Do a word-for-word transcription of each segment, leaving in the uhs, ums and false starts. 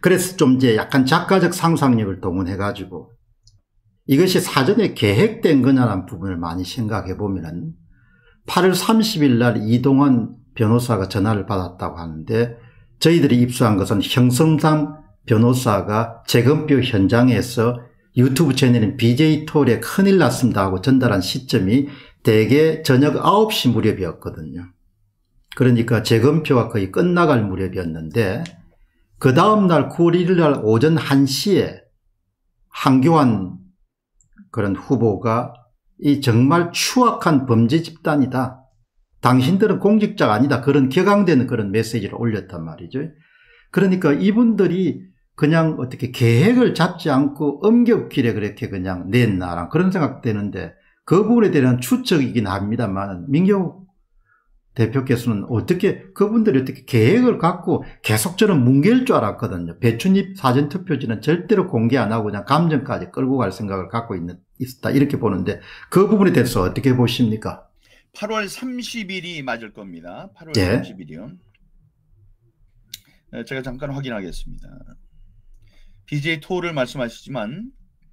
그래서 좀 이제 약간 작가적 상상력을 동원해가지고 이것이 사전에 계획된 거냐라는 부분을 많이 생각해 보면은 팔월 삼십일 날 이동환 변호사가 전화를 받았다고 하는데 저희들이 입수한 것은 형성삼 변호사가 재검표 현장에서 유튜브 채널인 비제이톨에 큰일 났습니다 하고 전달한 시점이 대개 저녁 아홉 시 무렵이었거든요. 그러니까 재검표가 거의 끝나갈 무렵이었는데 그 다음날 구월 일일 날 오전 한 시에 한교안 그런 후보가 이 정말 추악한 범죄 집단이다. 당신들은 공직자가 아니다. 그런 격앙되는 그런 메시지를 올렸단 말이죠. 그러니까 이분들이 그냥 어떻게 계획을 잡지 않고 엄격길에 그렇게 그냥 냈나 그런 생각되는데 그 부분에 대한 추측이긴 합니다만 민경욱 대표께서는 어떻게 그분들이 어떻게 계획을 갖고 계속 저는 뭉갤 줄 알았거든요. 배춘입 사전투표지는 절대로 공개 안 하고 그냥 감정까지 끌고 갈 생각을 갖고 있는, 있었다 이렇게 보는데 그 부분에 대해서 어떻게 보십니까? 팔월 삼십일이 맞을 겁니다. 팔월 예. 삼십일이요. 제가 잠깐 확인하겠습니다. 비제이톨을 말씀하시지만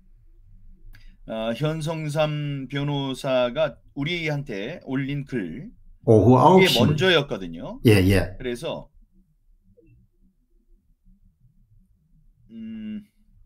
어, 현성삼 변호사가 우리한테 올린 글 오후 아홉 시 이게 먼저였거든요. 예, 예. 그래서 음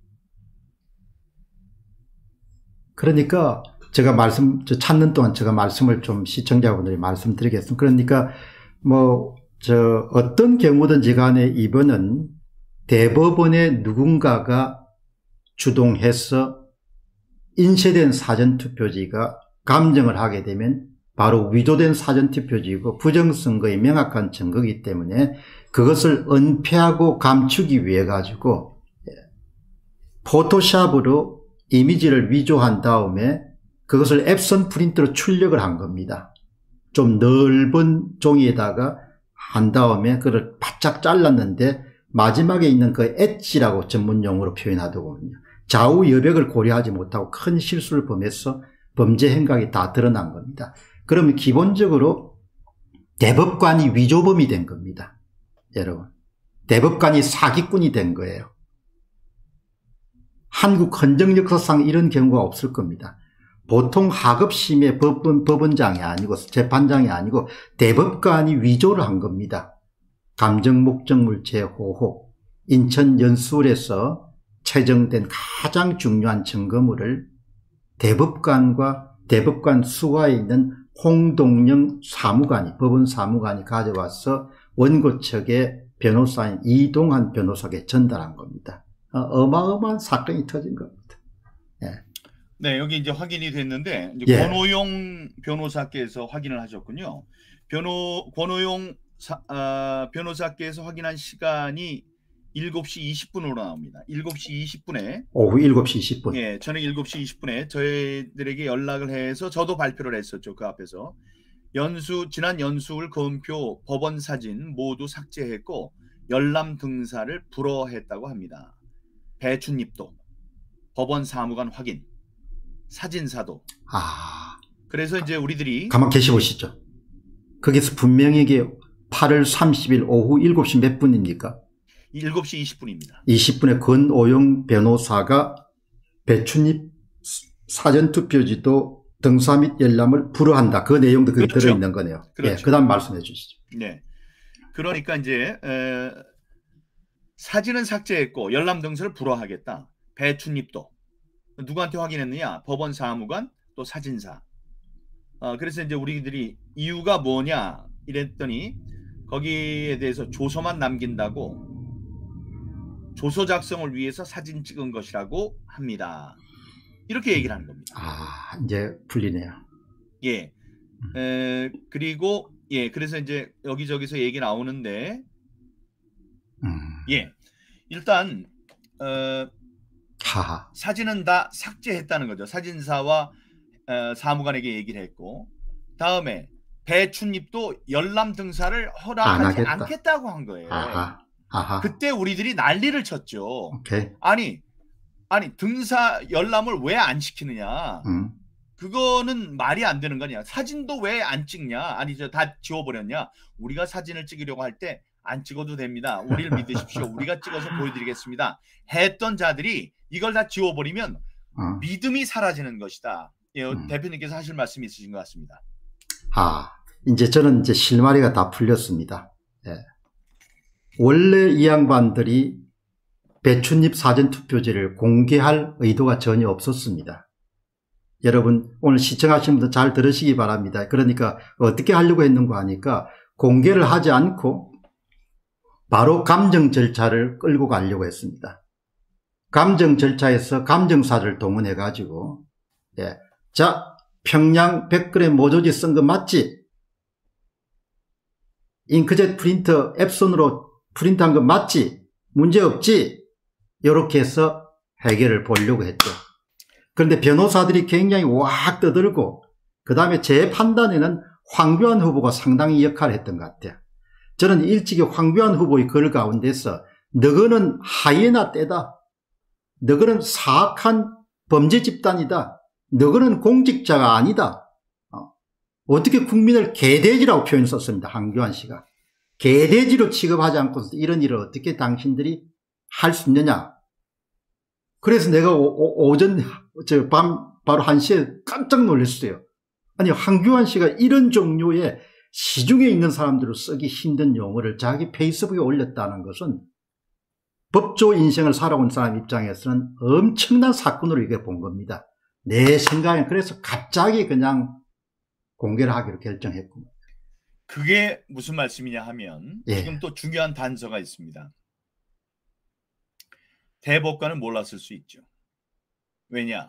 그러니까 제가 말씀 찾는 동안 제가 말씀을 좀 시청자분들이 말씀드리겠습니다. 그러니까 뭐 저 어떤 경우든지 간에 이번은 대법원의 누군가가 주동해서 인쇄된 사전투표지가 감정을 하게 되면 바로 위조된 사전투표지이고 부정선거의 명확한 증거이기 때문에 그것을 은폐하고 감추기 위해 가지고 포토샵으로 이미지를 위조한 다음에 그것을 앱선 프린트로 출력을 한 겁니다. 좀 넓은 종이에다가 한 다음에 그걸 바짝 잘랐는데 마지막에 있는 그 엣지라고 전문용어로 표현하더군요. 좌우 여백을 고려하지 못하고 큰 실수를 범해서 범죄 행각이 다 드러난 겁니다. 그러면 기본적으로 대법관이 위조범이 된 겁니다. 여러분, 대법관이 사기꾼이 된 거예요. 한국 헌정 역사상 이런 경우가 없을 겁니다. 보통 하급심의 법원, 법원장이 아니고 재판장이 아니고 대법관이 위조를 한 겁니다. 감정 목적물 재호호, 인천 연수원에서 채정된 가장 중요한 증거물을 대법관과 대법관 수하에 있는 홍동영 사무관이, 법원 사무관이 가져와서 원고 측의 변호사인 이동환 변호사에게 전달한 겁니다. 어마어마한 사건이 터진 겁니다. 예. 네, 여기 이제 확인이 됐는데 이제 예. 권오용 변호사께서 확인을 하셨군요. 변호 권오용 사, 아, 변호사께서 확인한 시간이 일곱 시 이십 분으로 나옵니다. 일곱 시 이십 분에 오후 일곱 시 이십 분. 예, 저녁 일곱 시 이십 분에 저희들에게 연락을 해서 저도 발표를 했었죠. 그 앞에서 연수 지난 연수울 검표 법원 사진 모두 삭제했고 열람 등사를 불허했다고 합니다. 배춧잎도 법원 사무관 확인, 사진사도. 아. 그래서 이제 우리들이 가만 계시 보시죠. 거기서 분명히 이게 팔월 삼십일 오후 일곱 시 몇 분입니까? 일곱 시 이십 분입니다. 이십 분에 권오용 변호사가 배춧잎 사전투표지도 등사 및 열람을 불허한다. 그 내용도 거기 그렇죠. 들어있는 거네요. 그렇죠. 예, 그 다음 말씀해 주시죠. 네. 그러니까 이제 에, 사진은 삭제했고 열람 등사를 불허하겠다. 배춧잎도. 누구한테 확인했느냐? 법원 사무관 또 사진사. 어, 그래서 이제 우리들이 이유가 뭐냐 이랬더니 거기에 대해서 조서만 남긴다고 조서 작성을 위해서 사진 찍은 것이라고 합니다. 이렇게 얘기를 하는 겁니다. 아, 이제 풀리네요. 예. 에, 그리고 예, 그래서 이제 여기저기서 얘기 나오는데 음. 예, 일단 어, 하하. 사진은 다 삭제했다는 거죠. 사진사와 어, 사무관에게 얘기를 했고 다음에 배춧잎도 열람 등사를 허락하지 않겠다고 한 거예요. 아하. 아하. 그때 우리들이 난리를 쳤죠. 오케이. 아니, 아니 등사 열람을 왜 안 시키느냐? 음. 그거는 말이 안 되는 거냐? 사진도 왜 안 찍냐? 아니 저 다 지워버렸냐? 우리가 사진을 찍으려고 할 때 안 찍어도 됩니다. 우리를 믿으십시오. 우리가 찍어서 보여드리겠습니다. 했던 자들이 이걸 다 지워버리면 어. 믿음이 사라지는 것이다. 예, 음. 대표님께서 하실 말씀이 있으신 것 같습니다. 아, 이제 저는 이제 실마리가 다 풀렸습니다. 예. 원래 이 양반들이 배춧잎 사전투표지를 공개할 의도가 전혀 없었습니다. 여러분 오늘 시청하시는 분들 잘 들으시기 바랍니다. 그러니까 어떻게 하려고 했는가 하니까 공개를 하지 않고 바로 감정 절차를 끌고 가려고 했습니다. 감정 절차에서 감정사를 동원해 가지고 예. 자, 평양 백 그램 모조지 쓴 거 맞지? 잉크젯 프린터 앱손으로 프린트한 거 맞지? 문제 없지? 이렇게 해서 해결을 보려고 했죠. 그런데 변호사들이 굉장히 왁 떠들고 그 다음에 제 판단에는 황교안 후보가 상당히 역할을 했던 것 같아요. 저는 일찍이 황교안 후보의 글 가운데서 너거는 하이에나 떼다. 너거는 사악한 범죄 집단이다. 너거는 공직자가 아니다. 어. 어떻게 국민을 개돼지라고 표현했었습니다. 황교안 씨가. 개돼지로 취급하지 않고서 이런 일을 어떻게 당신들이 할 수 있느냐. 그래서 내가 오, 오, 오전 저 밤 바로 한 시에 깜짝 놀랐어요. 아니 황교안 씨가 이런 종류의 시중에 있는 사람들을 쓰기 힘든 용어를 자기 페이스북에 올렸다는 것은 법조 인생을 살아온 사람 입장에서는 엄청난 사건으로 이게 본 겁니다. 내 생각엔 그래서 갑자기 그냥 공개를 하기로 결정했고. 그게 무슨 말씀이냐 하면 예. 지금 또 중요한 단서가 있습니다. 대법관은 몰랐을 수 있죠. 왜냐?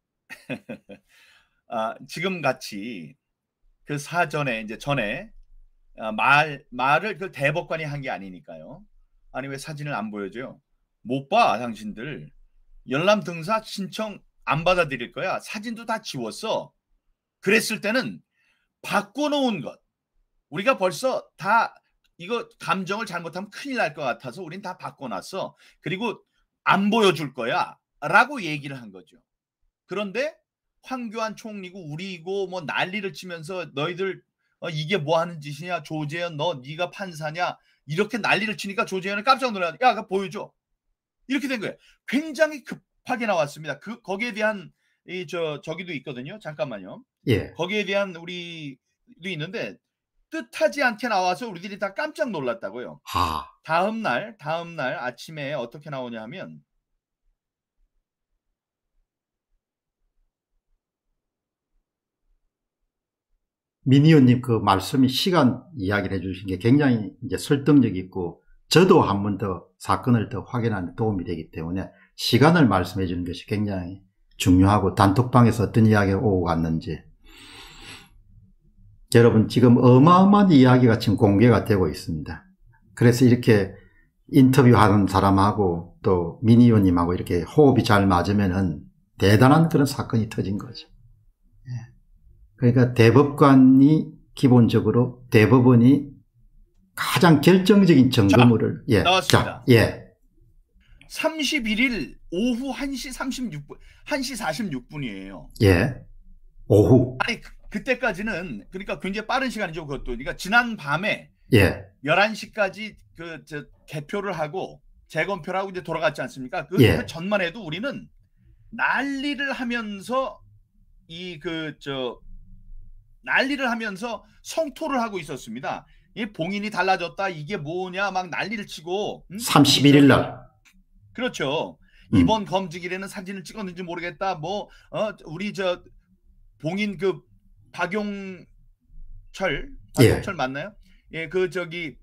아, 지금 같이 그 사전에 이제 전에 아, 말 말을 그 대법관이 한 게 아니니까요. 아니 왜 사진을 안 보여줘요? 못 봐 당신들. 열람 등사 신청 안 받아들일 거야. 사진도 다 지웠어. 그랬을 때는 바꿔놓은 것. 우리가 벌써 다 이거 감정을 잘못하면 큰일 날 것 같아서 우린 다 바꿔놨어. 그리고 안 보여줄 거야 라고 얘기를 한 거죠. 그런데 황교안 총리고 우리고 뭐 난리를 치면서 너희들 어, 이게 뭐 하는 짓이냐 조재현 너 네가 판사냐 이렇게 난리를 치니까 조재현은 깜짝 놀라. 야 그거 보여줘. 이렇게 된 거예요. 굉장히 급하게 나왔습니다. 그 거기에 대한 이 저 저기도 있거든요. 잠깐만요. 예. 거기에 대한 우리도 있는데 뜻하지 않게 나와서 우리들이 다 깜짝 놀랐다고요. 하. 다음 날 다음 날 아침에 어떻게 나오냐 하면 민 의원님 그 말씀이 시간 이야기를 해주신 게 굉장히 이제 설득력 있고 저도 한 번 더 사건을 더 확인하는 데 도움이 되기 때문에 시간을 말씀해 주는 것이 굉장히 중요하고 단톡방에서 어떤 이야기가 오고 갔는지. 여러분 지금 어마어마한 이야기가 지금 공개가 되고 있습니다. 그래서 이렇게 인터뷰하는 사람하고 또 민 의원님하고 이렇게 호흡이 잘 맞으면은 대단한 그런 사건이 터진 거죠. 그러니까 대법관이 기본적으로 대법원이 가장 결정적인 점검을 예, 나왔습니다. 자, 예. 삼십일 일 오후 한 시 삼십육 분, 한 시 사십육 분이에요. 예. 오후. 아니 그, 그때까지는 그러니까 굉장히 빠른 시간이죠. 그것도. 그러니까 지난 밤에 예. 열한 시까지 그 저 개표를 하고 재검표를 하고 이제 돌아갔지 않습니까? 그, 예. 그 전만 해도 우리는 난리를 하면서 이 그 저 난리를 하면서 성토를 하고 있었습니다. 이 봉인이 달라졌다. 이게 뭐냐 막 난리를 치고 음? 삼십일 일 날. 그렇죠. 음. 이번 검증일에는 사진을 찍었는지 모르겠다. 뭐 어, 우리 저 봉인 그 박용철 박용철 예. 맞나요? 예, 그 저기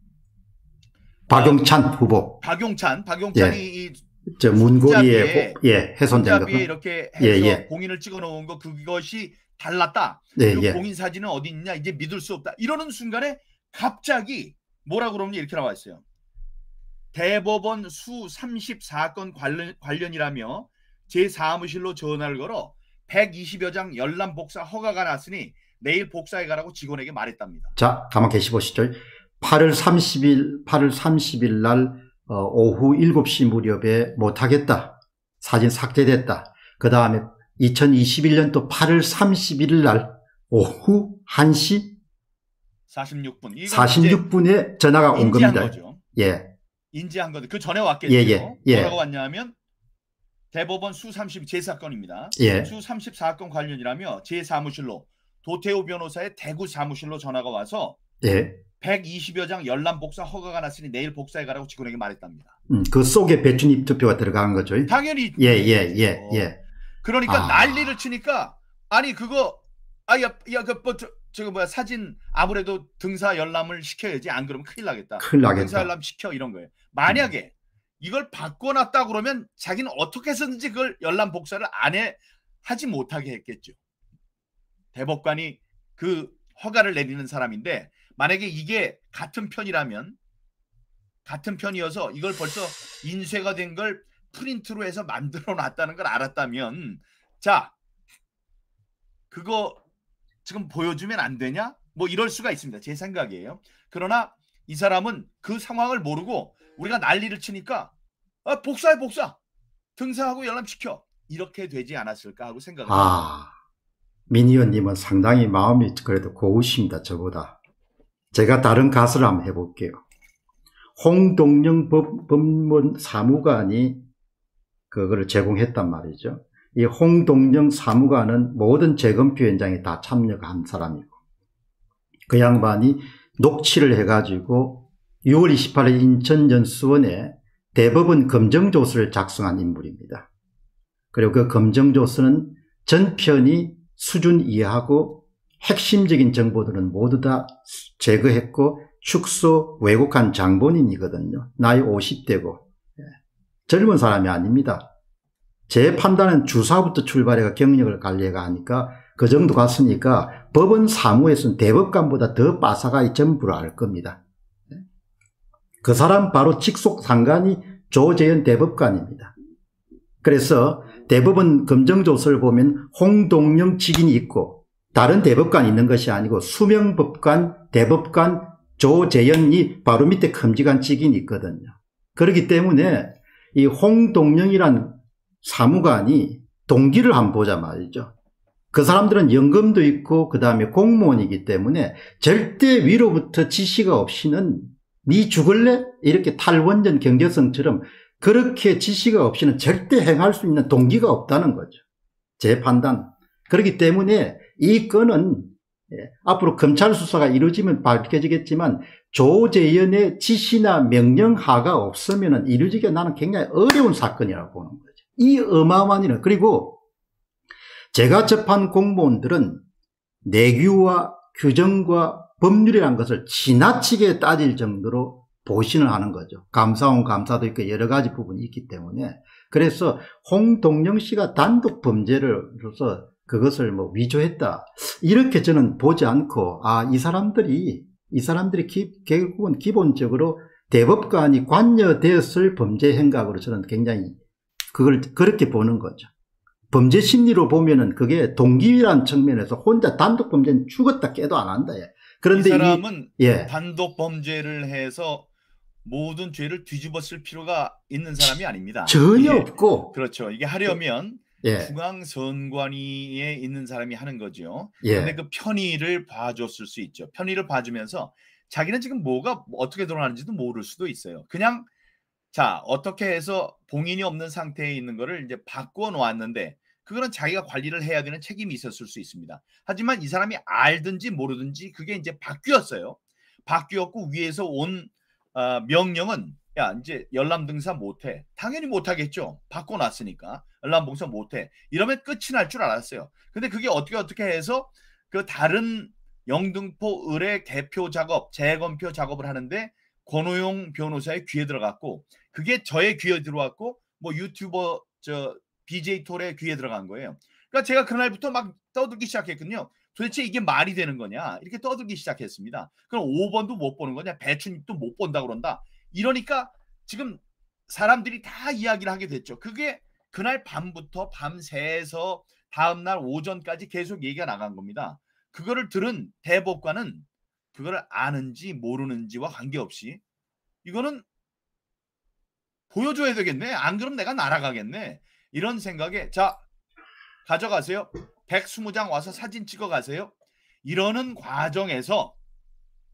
박용찬 어, 후보. 박용찬 박용찬이 예. 이 저 문고리에 손잡이에, 예, 훼손된 거. 손잡이에 이렇게 해서 예, 예. 봉인을 찍어 놓은 거 그것이 달랐다. 예, 그 예. 봉인 사진은 어디 있냐? 이제 믿을 수 없다. 이러는 순간에 갑자기 뭐라 그러냐 이렇게 나와 있어요. 대법원 수 삼십사 건 관련, 관련이라며 제 사무실로 전화를 걸어 백이십여 장 열람 복사 허가가 났으니 내일 복사해 가라고 직원에게 말했답니다. 자, 가만 계시 보시죠. 팔월 삼십일, 팔월 삼십일 날 어, 오후 일곱 시 무렵에 못하겠다. 사진 삭제됐다. 그 다음에 이천이십일 년도 팔월 삼십일 날 오후 한 시 사십육 분. 사십육 분에 전화가 온 겁니다. 거죠. 예. 인지한 거죠. 그 전에 왔겠죠. 예, 예, 예. 뭐라고 왔냐면 대법원 수 삼십 재사건입니다. 예. 수 삼십사 건 관련이라며 제 사무실로 도태우 변호사의 대구 사무실로 전화가 와서 예. 백이십여 장 열람 복사 허가가 났으니 내일 복사해 가라고 직원에게 말했답니다. 음, 그 속에 배춘입 투표가 들어간 거죠. 당연히. 예, 예, 예, 예. 그러니까 아. 난리를 치니까 아니 그거 아야 야 그 뭐 저 저거 뭐야 사진 아무래도 등사 열람을 시켜야지 안 그러면 큰일 나겠다. 큰일 나겠다. 등사 열람 시켜 이런 거예요. 만약에 음. 이걸 바꿔놨다 그러면 자기는 어떻게 해서든지 그걸 열람 복사를 안 해 하지 못하게 했겠죠. 대법관이 그 허가를 내리는 사람인데 만약에 이게 같은 편이라면 같은 편이어서 이걸 벌써 인쇄가 된 걸 프린트로 해서 만들어 놨다는 걸 알았다면 자 그거 지금 보여주면 안 되냐? 뭐 이럴 수가 있습니다. 제 생각이에요. 그러나 이 사람은 그 상황을 모르고 우리가 난리를 치니까 아, 복사해 복사 등사하고 열람시켜 이렇게 되지 않았을까 하고 생각을 합니다. 아, 민 의원님은 상당히 마음이 그래도 고우십니다. 저보다. 제가 다른 가설을 한번 해볼게요. 홍동영 법, 법무원 사무관이 그거를 제공했단 말이죠. 이 홍동영 사무관은 모든 재검표 현장에 다 참여한 사람이고 그 양반이 녹취를 해가지고 유월 이십팔일 인천연수원에 대법원 검정조서를 작성한 인물입니다. 그리고 그 검정조서는 전편이 수준 이하고 핵심적인 정보들은 모두 다 제거했고 축소 왜곡한 장본인이거든요. 나이 오십 대고 젊은 사람이 아닙니다. 제 판단은 주사부터 출발해가 경력을 관리해가 하니까 그 정도 갔으니까 법원 사무에서는 대법관보다 더 빠삭하게 전부를 알 겁니다. 그 사람 바로 직속 상관이 조재현 대법관입니다. 그래서 대법원 검정조서를 보면 홍동영 직인이 있고 다른 대법관이 있는 것이 아니고 수명법관, 대법관, 조재현이 바로 밑에 큼직한 직인이 있거든요. 그렇기 때문에 이 홍동영이란 사무관이 동기를 한번 보자 말이죠. 그 사람들은 연금도 있고 그 다음에 공무원이기 때문에 절대 위로부터 지시가 없이는 니 죽을래? 이렇게 탈원전 경제성처럼 그렇게 지시가 없이는 절대 행할 수 있는 동기가 없다는 거죠. 제 판단. 그렇기 때문에 이 건은 예, 앞으로 검찰 수사가 이루어지면 밝혀지겠지만 조재현의 지시나 명령하가 없으면 이루어지기가 나는 굉장히 어려운 사건이라고 보는 거죠. 이 어마어마한 일은. 그리고 제가 접한 공무원들은 내규와 규정과 법률이라는 것을 지나치게 따질 정도로 보신을 하는 거죠. 감사원 감사도 있고 여러 가지 부분이 있기 때문에. 그래서 홍동영 씨가 단독 범죄로서 그것을 뭐 위조했다 이렇게 저는 보지 않고 아, 이 사람들이 이 사람들이 기, 결국은 기본적으로 대법관이 관여되었을 범죄 행각으로 저는 굉장히 그걸 그렇게 보는 거죠. 범죄 심리로 보면은 그게 동기라는 측면에서 혼자 단독 범죄는 죽었다 깨도 안 한다. 예. 그런데 이 사람은 이, 예. 단독 범죄를 해서 모든 죄를 뒤집었을 필요가 있는 사람이 아닙니다. 전혀 이게, 없고. 그렇죠. 이게 하려면 예. 중앙선관위에 있는 사람이 하는 거죠. 예. 근데 그 편의를 봐줬을 수 있죠. 편의를 봐주면서 자기는 지금 뭐가 어떻게 돌아가는지도 모를 수도 있어요. 그냥 자 어떻게 해서 봉인이 없는 상태에 있는 거를 이제 바꿔 놓았는데 그거는 자기가 관리를 해야 되는 책임이 있었을 수 있습니다. 하지만 이 사람이 알든지 모르든지 그게 이제 바뀌었어요. 바뀌었고 위에서 온 어, 명령은 야 이제 열람 등사 못해. 당연히 못하겠죠. 바꿔놨으니까 열람 봉사 못해. 이러면 끝이 날 줄 알았어요. 근데 그게 어떻게 어떻게 해서 그 다른 영등포 의뢰 개표 작업, 재검표 작업을 하는데 권오용 변호사의 귀에 들어갔고 그게 저의 귀에 들어왔고 뭐 유튜버 저 비제이 톨의 귀에 들어간 거예요. 그러니까 제가 그날부터 막 떠들기 시작했거든요. 도대체 이게 말이 되는 거냐 이렇게 떠들기 시작했습니다. 그럼 오 번도 못 보는 거냐 배춘입도 못 본다 그런다. 이러니까 지금 사람들이 다 이야기를 하게 됐죠. 그게 그날 밤부터 밤새서 다음날 오전까지 계속 얘기가 나간 겁니다. 그거를 들은 대법관은 그거를 아는지 모르는지와 관계없이 이거는 보여줘야 되겠네. 안 그러면 내가 날아가겠네. 이런 생각에 자 가져가세요. 백이십 장 와서 사진 찍어 가세요. 이러는 과정에서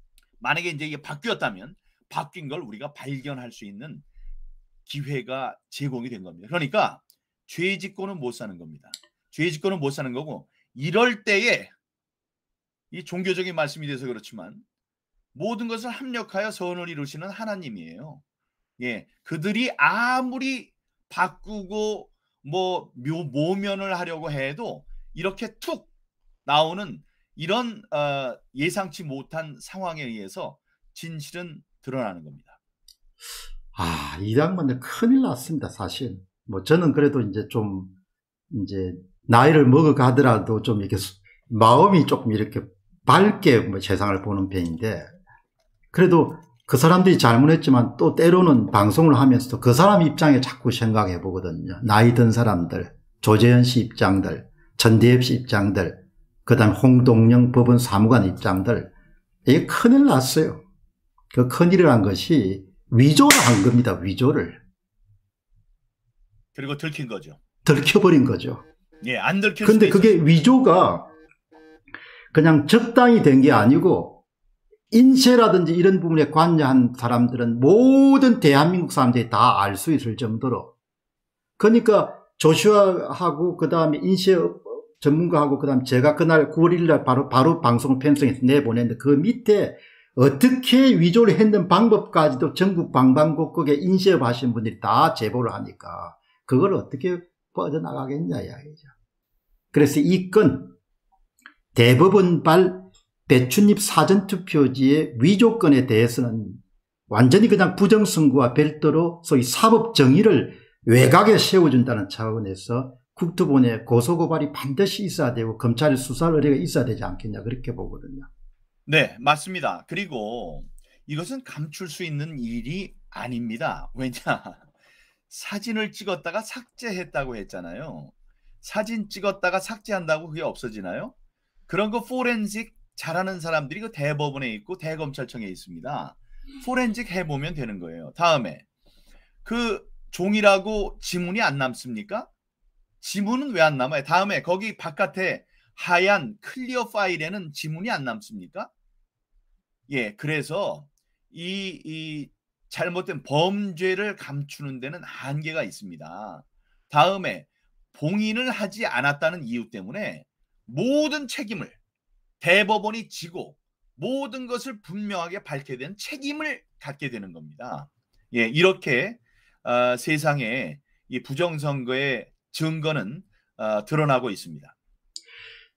만약에 이제 이게 바뀌었다면 바뀐 걸 우리가 발견할 수 있는 기회가 제공이 된 겁니다. 그러니까 죄 짓고는 못 사는 겁니다. 죄 짓고는 못 사는 거고, 이럴 때에 이 종교적인 말씀이 돼서 그렇지만 모든 것을 합력하여 선을 이루시는 하나님이에요. 예, 그들이 아무리 바꾸고 뭐 묘, 모면을 하려고 해도 이렇게 툭 나오는 이런 어, 예상치 못한 상황에 의해서 진실은 드러나는 겁니다. 아, 이 양반들 큰일 났습니다, 사실. 뭐 저는 그래도 이제 좀 이제 나이를 먹어가더라도 좀 이렇게 마음이 조금 이렇게 밝게 뭐 세상을 보는 편인데, 그래도 그 사람들이 잘못했지만 또 때로는 방송을 하면서도 그 사람 입장에 자꾸 생각해 보거든요. 나이 든 사람들, 조재현 씨 입장들, 전대엽 씨 입장들, 그 다음에 홍동영 법원 사무관 입장들, 이게 큰일 났어요. 그 큰일이란 것이 위조를 한 겁니다. 위조를. 그리고 들킨 거죠. 들켜버린 거죠. 예, 안 들킬 근데 수도 그게 있었어요. 위조가 그냥 적당히 된 게 아니고, 인쇄라든지 이런 부분에 관여한 사람들은 모든 대한민국 사람들이 다 알 수 있을 정도로, 그러니까 조슈아하고 그 다음에 인쇄 전문가하고 그 다음에 제가 그날 구월 일일 날 바로 바로 방송을 편성해서 내보냈는데, 그 밑에 어떻게 위조를 했는 방법까지도 전국 방방곡곡에 인쇄업 하신 분들이 다 제보를 하니까 그걸 어떻게 뻗어나가겠냐 이야기죠. 그래서 이 건 대법원발 배춧잎 사전투표지의 위조건에 대해서는 완전히 그냥 부정선거와 별도로 소위 사법정의를 외곽에 세워준다는 차원에서 국토본에 고소고발이 반드시 있어야 되고 검찰의 수사 의뢰가 있어야 되지 않겠냐, 그렇게 보거든요. 네, 맞습니다. 그리고 이것은 감출 수 있는 일이 아닙니다. 왜냐? 사진을 찍었다가 삭제했다고 했잖아요. 사진 찍었다가 삭제한다고 그게 없어지나요? 그런 거 포렌식 잘하는 사람들이 그 대법원에 있고 대검찰청에 있습니다. 포렌식 해보면 되는 거예요. 다음에 그 종이라고 지문이 안 남습니까? 지문은 왜 안 남아요? 다음에 거기 바깥에 하얀 클리어 파일에는 지문이 안 남습니까? 예, 그래서 이, 이 잘못된 범죄를 감추는 데는 한계가 있습니다. 다음에 봉인을 하지 않았다는 이유 때문에 모든 책임을 대법원이 지고 모든 것을 분명하게 밝게 된 책임을 갖게 되는 겁니다. 예, 이렇게 어, 세상에 이 부정선거의 증거는 어, 드러나고 있습니다.